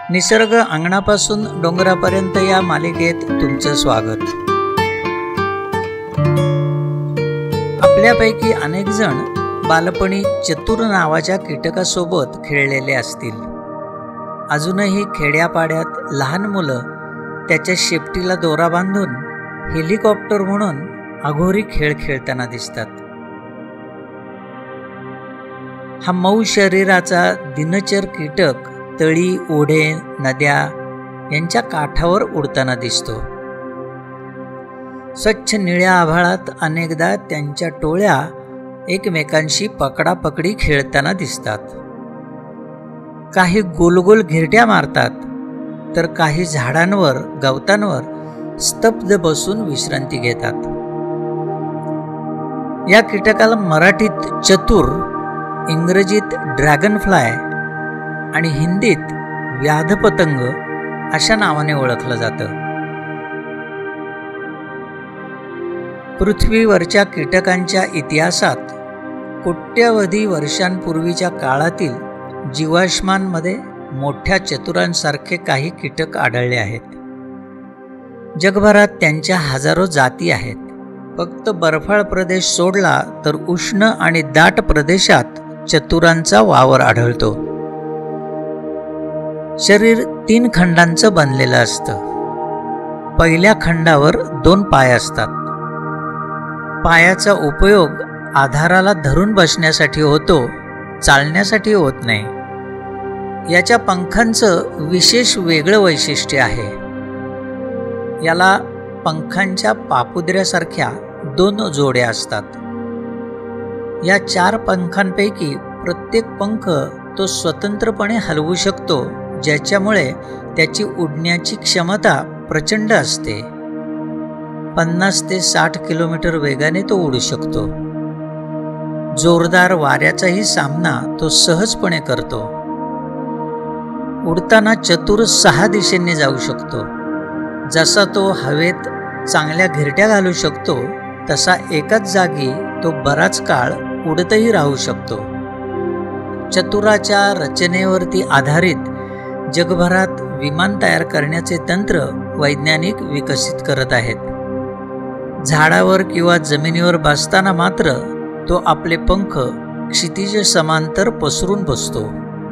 निसर्ग अंगणापासून डोंगरापर्यंत या मालिकेत तुमचं स्वागत. आपल्यापैकी अनेक जण बालपणी चतुर नावाच्या कीटकासोबत खेळलेले असतील. अजूनही खेड्यापाड्यात लहान मुलं त्याच्या शेपटीला दोरा बांधून हेलिकॉप्टर म्हणून अघोरी खेळ खेळताना दिसतात. हा मऊ शरीराचा दिनचर कीटक तळी, ओढे, नद्या यांच्या काठावर उडताना दिसतो. स्वच्छ निळ्या आभाळात अनेकदा त्यांच्या टोळ्या एकमेकांशी पकडापकडी खेळताना दिसतात. काही गोलगोल घिरट्या मारतात, तर काही झाडांवर, गवतांवर स्तब्ध बसून विश्रांती घेतात. या कीटकाला मराठीत चतुर, इंग्रजीत ड्रॅगन फ्लाय आणि हिंदीत व्याधपतंग अशा नावाने ओळखलं जातं. पृथ्वीवरच्या कीटकांच्या इतिहासात कोट्यवधी वर्षांपूर्वीच्या काळातील जीवाश्मांमध्ये मोठ्या चतुरांसारखे काही कीटक आढळले आहेत. जगभरात त्यांच्या हजारो जाती आहेत. फक्त बर्फाळ प्रदेश सोडला तर उष्ण आणि दाट प्रदेशात चतुरांचा वावर आढळतो. शरीर 3 खंडांचं बनलेलं असतं. पहिल्या खंडावर 2 पाय असतात. पायाचा उपयोग आधाराला धरून बसण्यासाठी होतो, चालण्यासाठी होत नाही. याच्या पंखांचं विशेष वेगळं वैशिष्ट्य आहे. याला पंखांच्या पापुद्र्यासारख्या 2 जोड्या असतात. या 4 पंखांपैकी प्रत्येक पंख तो स्वतंत्रपणे हलवू शकतो, ज्याच्यामुळे त्याची उडण्याची क्षमता प्रचंड असते. 50 ते 60 किलोमीटर वेगाने तो उडू शकतो. जोरदार वाऱ्याचाही सामना तो सहजपणे करतो. उडताना चतुर 6 दिशेने जाऊ शकतो. जसा तो हवेत चांगल्या घिरट्या घालू शकतो, तसा एकाच जागी तो बराच काळ उडतही राहू शकतो. चतुराच्या रचनेवरती आधारित जगभरात विमान तयार करण्याचे तंत्र वैज्ञानिक विकसित करत आहेत. झाडावर किंवा जमिनीवर बसताना मात्र तो आपले पंख क्षितिज समांतर पसरून बसतो.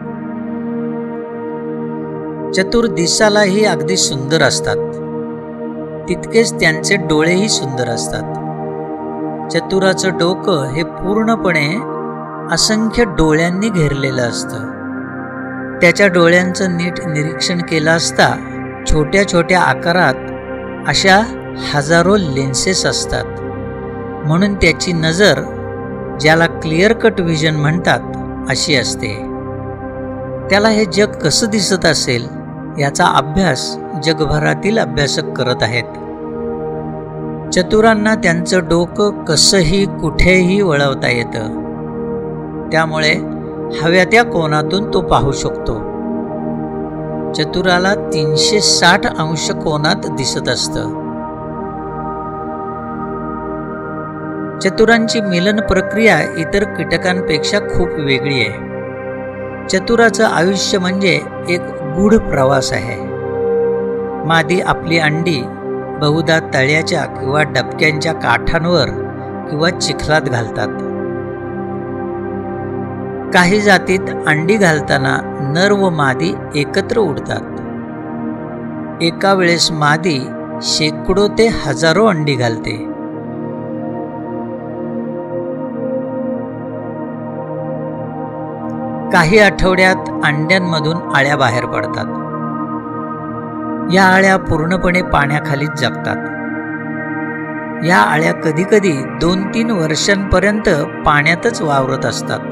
चतुर दिसालाही अगदी सुंदर असतात. तितकेच त्यांचे डोळेही सुंदर असतात. चतुराचं डोकं हे पूर्णपणे असंख्य डोळ्यांनी घेरलेलं असतं. त्याच्या डोळ्यांचं नीट निरीक्षण केलं असता छोट्या छोट्या आकारात अशा हजारो लेन्सेस असतात. म्हणून त्याची नजर, ज्याला क्लिअर कट व्हिजन म्हणतात, अशी असते. त्याला हे जग कसं दिसत असेल याचा अभ्यास जगभरातील अभ्यासक करत आहेत. चतुरांना त्यांचं डोकं कसंही कुठेही वळवता येतं. त्यामुळे हव्या त्या कोनातून तो पाहू शकतो. चतुराला 360 अंश कोनात दिसत असतं. चतुरांची मिलन प्रक्रिया इतर कीटकांपेक्षा खूप वेगळी आहे. चतुराचं आयुष्य म्हणजे एक गूढ प्रवास आहे. मादी आपली अंडी बहुधा तळ्याच्या किंवा डबक्यांच्या काठांवर किंवा चिखलात घालतात. काही जातीत अंडी घालताना नर व मादी एकत्र उडतात. एका वेळेस मादी शेकडो ते हजारो अंडी घालते. काही आठवड्यात अंड्यांमधून आळ्या बाहेर पडतात. या आळ्या पूर्णपणे पाण्याखालीच जगतात. या आळ्या कधीकधी 2-3 वर्षांपर्यंत पाण्यातच वावरत असतात.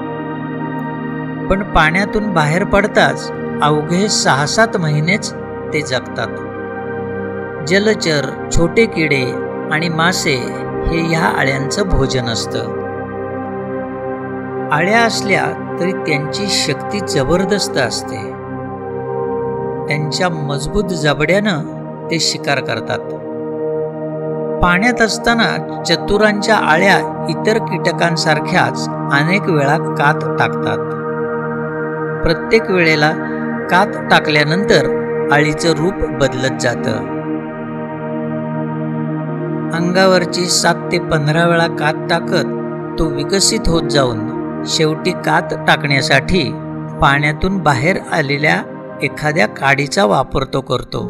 पण पाण्यातून बाहेर पडताच अवघे 6-7 महिनेच ते जगतात. जलचर, छोटे किडे आणि मासे हे ह्या आळ्यांचं भोजन असतं. आळ्या असल्या तरी त्यांची शक्ती जबरदस्त असते. त्यांच्या मजबूत जबड्यानं ते शिकार करतात. पाण्यात असताना चतुरांच्या आळ्या इतर कीटकांसारख्याच अनेक वेळा कात टाकतात. प्रत्येक वेळेला कात टाकल्यानंतर अळीचं रूप बदलत जातं. अंगावरची 7 ते 15 वेळा कात टाकत तो विकसित होत जाऊन शेवटी कात टाकण्यासाठी पाण्यातून बाहेर आलेल्या एखाद्या काडीचा वापर तो करतो.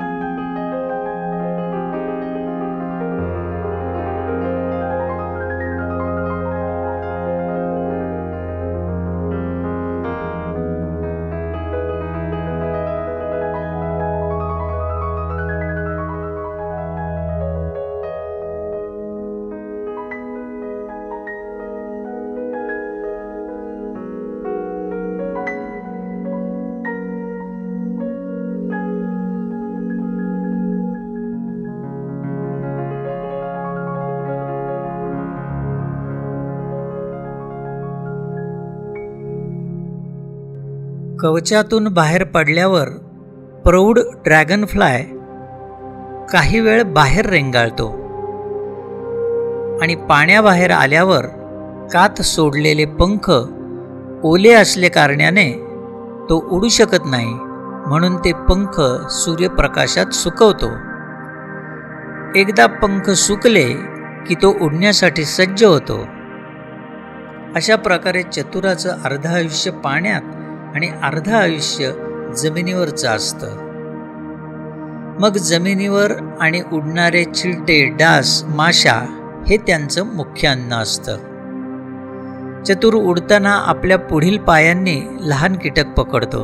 कवचातून बाहेर पडल्यावर प्रौढ ड्रॅगनफ्लाय काही वेळ बाहेर रेंगाळतो आणि पाण्याबाहेर आल्यावर कात सोडलेले पंख ओले असले कारणाने तो उडू शकत नाही, म्हणून ते पंख सूर्यप्रकाशात सुकवतो. एकदा पंख सुकले की तो उडण्यासाठी सज्ज होतो. अशा प्रकारे चतुराचं अर्ध आयुष्य पाण्यात आणि अर्ध आयुष्य जमिनीवरचं असतं. मग जमिनीवर आणि उडणारे चिलटे, डास, माशा हे त्यांचं मुख्य अन्न असतं. चतुर उडताना आपल्या पुढील पायांनी लहान कीटक पकडतो.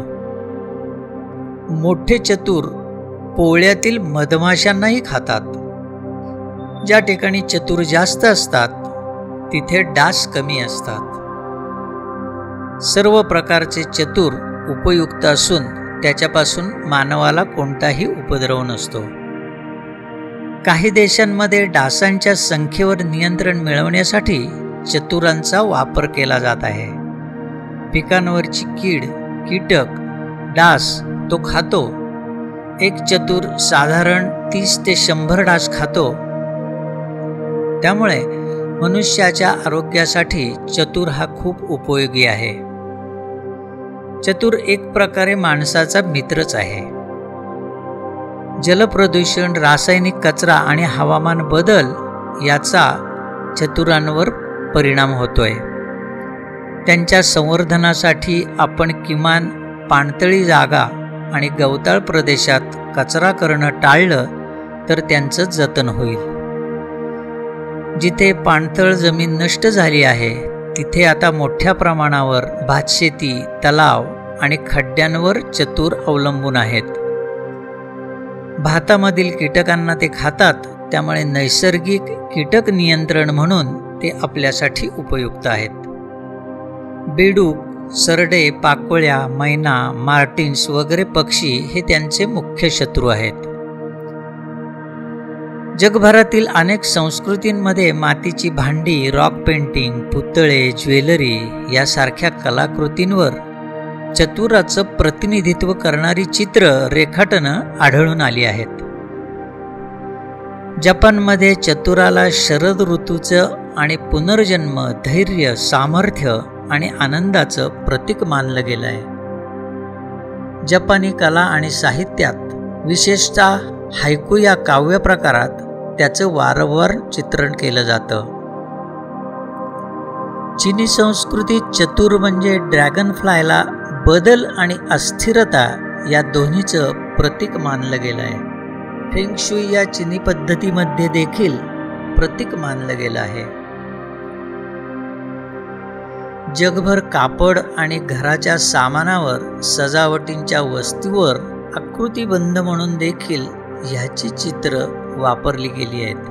मोठे चतुर पोळ्यातील मधमाशांनाही खातात. ज्या ठिकाणी चतुर जास्त असतात तिथे डास कमी असतात. सर्व प्रकारचे चतुर उपयुक्त असून त्याच्यापासून मानवाला कोणताही उपद्रव नसतो. काही देशांमध्ये डासांच्या संख्येवर नियंत्रण मिळवण्यासाठी चतुरांचा वापर केला जात आहे. पिकांवरची कीड, कीटक, डास तो खातो. एक चतुर साधारण 30 ते 100 डास खातो. त्यामुळे मनुष्याच्या आरोग्यासाठी चतुर हा खूप उपयोगी आहे. चतुर एक प्रकारे माणसाचा मित्रच आहे. जलप्रदूषण, रासायनिक कचरा आणि हवामान बदल याचा चतुरांवर परिणाम होतोय. त्यांच्या संवर्धनासाठी आपण किमान पाणथळी जागा आणि गवताळ प्रदेशात कचरा करणं टाळलं तर त्यांचं जतन होईल. जिथे पाणथळ जमीन नष्ट झाली आहे तिथे आता मोठ्या प्रमाणावर भातशेती, तलाव आणि खड्ड्यांवर चतुर अवलंबून आहेत. भातामधील कीटकांना ते खातात, त्यामुळे नैसर्गिक कीटक नियंत्रण म्हणून ते आपल्यासाठी उपयुक्त आहेत. बेडूक, सरडे, पाकोळ्या, मैना, मार्टिन्स वगैरे पक्षी हे त्यांचे मुख्य शत्रू आहेत. जगभरातील अनेक संस्कृतींमध्ये मातीची भांडी, रॉक पेंटिंग, पुतळे, ज्वेलरी यासारख्या कलाकृतींवर चतुराचं प्रतिनिधित्व करणारी चित्र, रेखाटनं आढळून आली आहेत. जपानमध्ये चतुराला शरद ऋतूचं आणि पुनर्जन्म, धैर्य, सामर्थ्य आणि आनंदाचं प्रतीक मानलं गेलं आहे. जपानी कला आणि साहित्यात, विशेषतः हायकू या काव्य प्रकारात त्याचं वारंवार चित्रण केलं जातं. चीनी संस्कृतीत चतुर म्हणजे ड्रॅगनफ्लायला बदल आणि अस्थिरता या दोन्हीचं प्रतीक मानलं गेलं आहे. फेंग शुई या चीनी पद्धतीमध्ये देखील प्रतीक मानलं गेलं आहे. जगभर कापड आणि घराच्या सामानावर, सजावटींच्या वस्तूवर आकृतिबंध म्हणून देखील ह्याची चित्र वापरली गेली आहेत.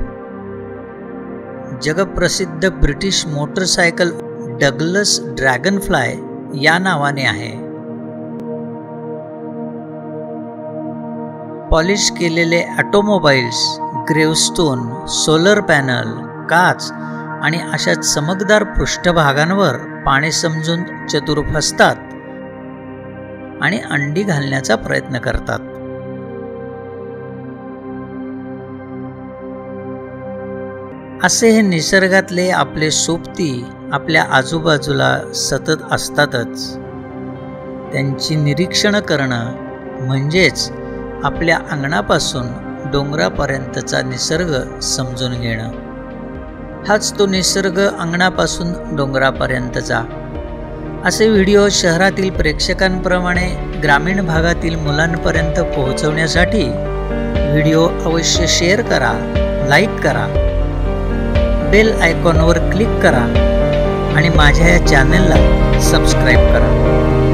जगप्रसिद्ध ब्रिटिश मोटरसायकल डग्लस ड्रॅगनफ्लाय या नावाने आहे. पॉलिश केलेले ऑटोमोबाईल्स, ग्रेवस्टोन, सोलर पॅनल, काच आणि अशा चमकदार पृष्ठभागांवर पाणी समजून चतुर फसतात आणि अंडी घालण्याचा प्रयत्न करतात. असे हे निसर्गातले आपले सोबती आपल्या आजूबाजूला सतत असतातच. त्यांची निरीक्षण करणं म्हणजेच आपल्या अंगणापासून डोंगरापर्यंतचा निसर्ग समजून घेणं. हाच तो निसर्ग अंगणापासून डोंगरापर्यंतचा. असे व्हिडिओ शहरातील प्रेक्षकांप्रमाणे ग्रामीण भागातील मुलांपर्यंत पोहोचवण्यासाठी व्हिडिओ अवश्य शेअर करा, लाईक करा, बेल आयकॉनवर क्लिक करा आणि माझ्या या चॅनलला सबस्क्राईब करा.